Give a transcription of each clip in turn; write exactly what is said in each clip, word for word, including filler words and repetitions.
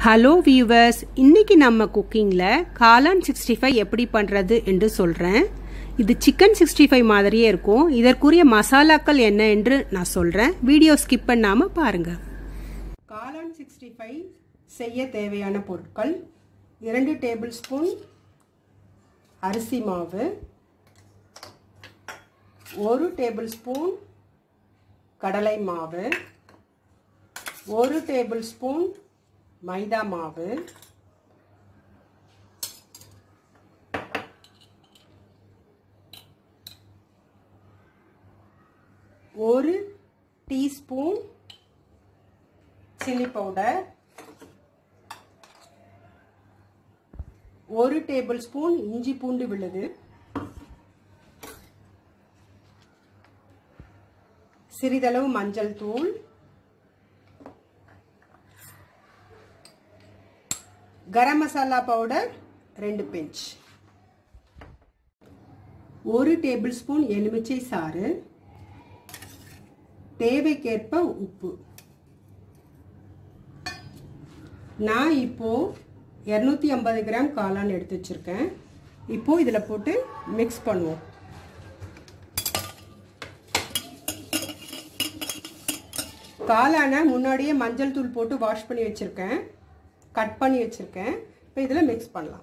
Hello viewers, இன்னைக்கு நம்ம குக்கிங்கில் காளான் சிக்ஸ்டி ஃபைவ் எப்படி பண்ணுறது என்று சொல்கிறேன். இது சிக்கன் சிக்ஸ்டி ஃபைவ் மாதிரியே இருக்கும். இதற்குரிய மசாலாக்கள் என்ன என்று நான் சொல்கிறேன். வீடியோ ஸ்கிப் பண்ணாமல் பாருங்கள். காளான் சிக்ஸ்டி ஃபைவ் செய்ய தேவையான பொருட்கள்: இரண்டு டேபிள் ஸ்பூன் அரிசி மாவு, ஒரு டேபிள் ஸ்பூன் கடலை மாவு, ஒரு டேபிள் ஸ்பூன் மைதா மாவு, ஒரு டீஸ்பூன் சில்லி பவுடர், ஒரு டேபிள் ஸ்பூன் இஞ்சி பூண்டு விழுது, சிறிதளவு மஞ்சள் தூள், கரம் மசாலா பவுடர் ரெண்டு பிஞ்ச், ஒரு டேபிள் ஸ்பூன் எலுமிச்சை சாறு, தேவைக்கேற்ப உப்பு. நான் இப்போ இருநூத்தி ஐம்பது கிராம் காளான் எடுத்து வச்சிருக்கேன். இப்போ இதில் போட்டு மிக்ஸ் பண்ணுவோம். காளானை முன்னாடியே மஞ்சள் தூள் போட்டு வாஷ் பண்ணி வச்சிருக்கேன், கட் பண்ணி வச்சிருக்கேன். இப்போ இதில் மிக்ஸ் பண்ணலாம்.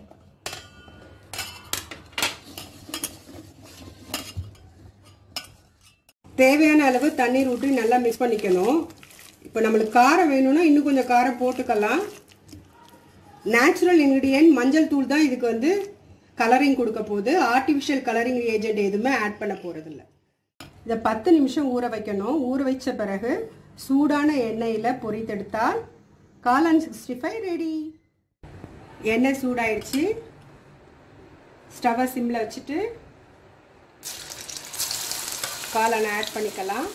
தேவையான அளவு தண்ணீர் ஊற்றி நல்லா மிக்ஸ் பண்ணிக்கணும். இப்போ நம்மளுக்கு காரம் வேணும்னா இன்னும் கொஞ்சம் காரம் போட்டுக்கலாம். நேச்சுரல் இன்க்ரீடியன்ட் மஞ்சள் தூள் தான் இதுக்கு வந்து கலரிங் கொடுக்க போகுது. ஆர்டிஃபிஷியல் கலரிங் ஏஜென்ட் எதுவுமே ஆட் பண்ண போகிறதில்ல. இதை பத்து நிமிஷம் ஊற வைக்கணும். ஊற வச்ச பிறகு சூடான எண்ணெயில் பொரித்தெடுத்தால் காளான் சிக்ஸ்டி ஃபைவ் ரெடி. எண்ணெய் சூடாயிடுச்சு. ஸ்டவ்வை சிம்மில் வச்சுட்டு காளானை ஆட் பண்ணிக்கலாம்.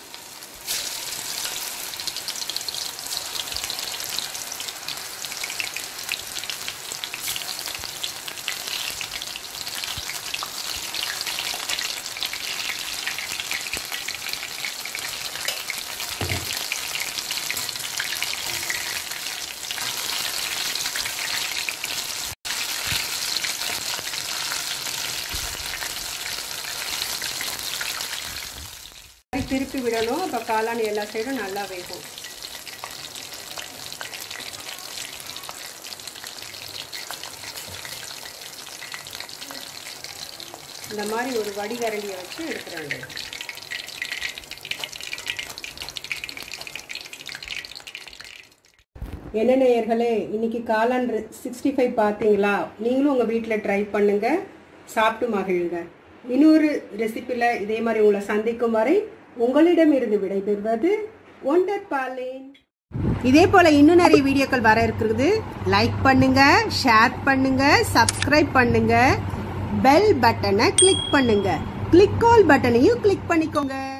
திருப்பி விடணும். அப்போ காளான் எல்லா சைடும் நல்லா வேகும். இந்த மாதிரி ஒரு வடிகரண்டியை வச்சு எடுக்கிறாங்க. என்ன நேயர்களே, இன்னைக்கு காளான் சிக்ஸ்டி ஃபைவ் பார்த்தீங்களா? நீங்களும் உங்கள் வீட்டில் ட்ரை பண்ணுங்க, சாப்பிட்டு மகிழுங்க. இன்னொரு ரெசிபியில் இதே மாதிரி உங்களை சந்திக்கும் வரை உங்களிடமிருந்து விடைபெறுவது ஒண்டர் பாலின். இதே போல இன்னும் நிறைய வீடியோக்கள் வர இருக்கிறது. லைக் பண்ணுங்க, ஷேர் பண்ணுங்க, சப்ஸ்கிரைப் பண்ணுங்க, பெல் பட்டனை கிளிக் பண்ணுங்க, கிளிக் ஆல் பட்டனையும் கிளிக் பண்ணிக்கோங்க.